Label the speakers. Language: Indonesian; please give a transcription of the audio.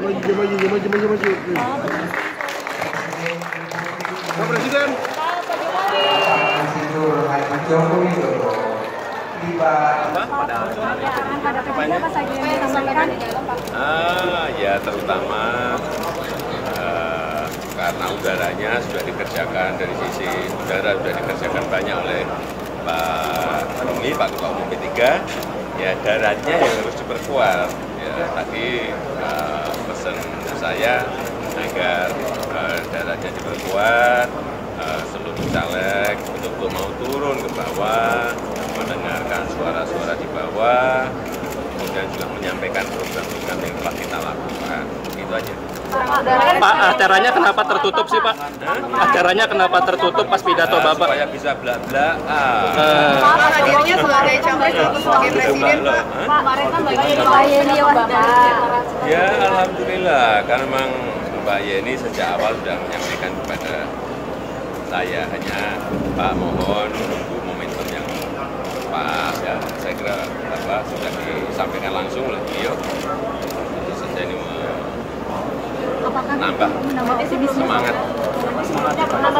Speaker 1: maju. Pak Presiden.
Speaker 2: Ya terutama karena udaranya sudah dikerjakan, dari sisi udara sudah dikerjakan banyak oleh Pak Romi, Pak Ketua Umum P3, ya daratnya yang harus diperkuat. Ya, tadi pesan saya agar daratnya diperkuat, seluruh caleg betul-betul mau turun ke bawah, mendengarkan suara-suara di bawah, kemudian juga menyampaikan program-program yang telah kita lakukan. Itu aja.
Speaker 3: Pak, acaranya kenapa tertutup sih, Pak? Acaranya kenapa tertutup pas pidato Bapak?
Speaker 2: Supaya bisa belak-belak.
Speaker 4: Pak, hadirnya sebagai capres atau sebagai presiden, Pak?
Speaker 5: Kemarin kan Mbak Yeni Bapak.
Speaker 2: Ya, alhamdulillah, karena memang Mbak Yeni sejak awal sudah menyampaikan kepada saya, hanya Pak mohon menunggu momentum yang pas, ya saya kira sudah disampaikan langsung oleh beliau. Tentu saja ini nambah semangat.